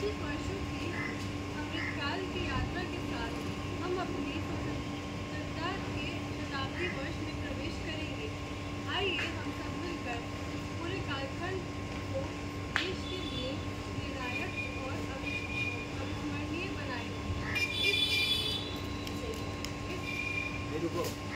25 वर्षों की अमृतकाल की यात्रा के साथ हम अपनी स्वतंत्रता के शताब्दी वर्ष में प्रवेश करेंगे। आइए हम सब मिलकर इस पूरे कालखंड को देश के लिए निर्णायक और अविस्मरणीय बनाएं।